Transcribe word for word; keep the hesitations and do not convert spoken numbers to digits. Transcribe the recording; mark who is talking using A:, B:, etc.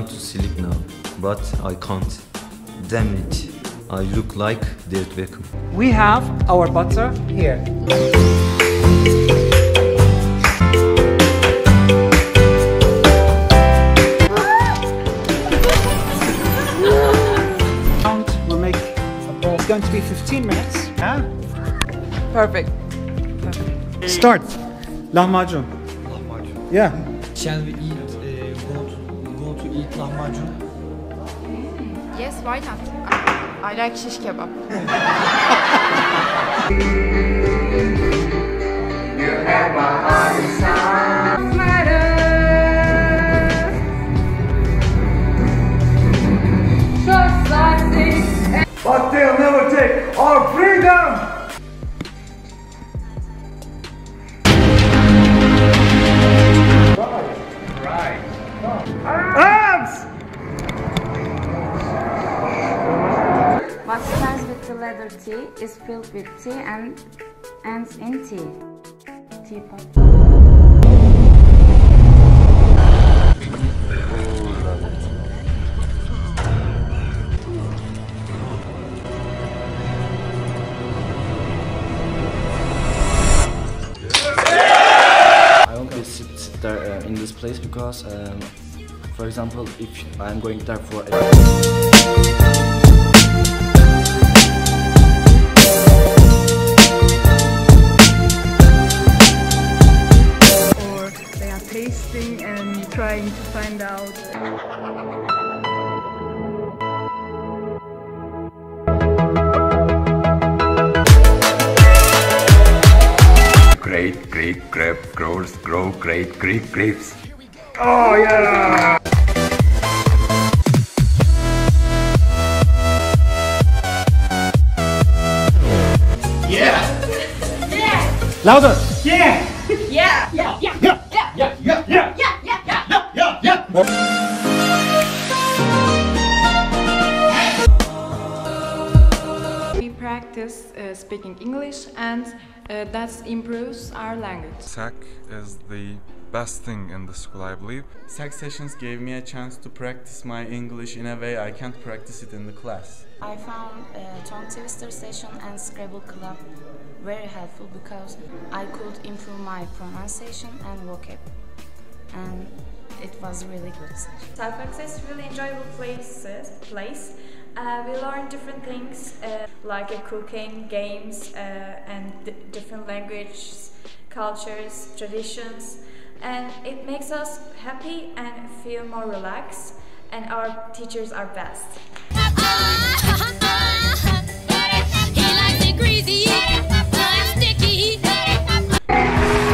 A: want to sleep now, but I can't. Damn it, I look like David Beckham.
B: We have our butter here. We'll make a ball. It's going to be fifteen minutes. Huh?
C: Perfect. Perfect.
B: Start. Lahmacun.
D: Lahmacun.
B: Yeah.
D: Shall we eat, uh, go, to, go to eat lahmacun?
C: Yes, why not? I like shish kebab.
E: You have my heart inside. Just like this. But they'll never take our freedom. Right. Arms!
F: What starts with the letter T is filled with tea and ends in tea. Teapot.
G: I only sit, sit there uh, in this place because, um, for example, if I'm going there for a
H: or they are tasting and trying to find out.
E: Great Greek grape grows grow great Greek grapes. Oh yeah!
B: Yeah. Yeah. Louder. Yeah.
H: Yeah! Yeah! Yeah! Yeah! Yeah! Yeah! Yeah! Yeah! Yeah! Yeah! Yeah! Yeah!
C: We practice uh, speaking English, and uh, that improves our language.
I: S A C is the best thing in the school, I believe.
J: S A C sessions gave me a chance to practice my English in a way I can't practice it in the class.
F: I found uh, tongue twister session and Scrabble club very helpful because I could improve my pronunciation and vocab, and it was really good session.
K: Self-access is really enjoyable places, place. Uh, we learn different things uh, like uh, cooking, games, uh, and d different languages, cultures, traditions, and it makes us happy and feel more relaxed, and our teachers are best.
E: He likes it greasy, I'm sticky.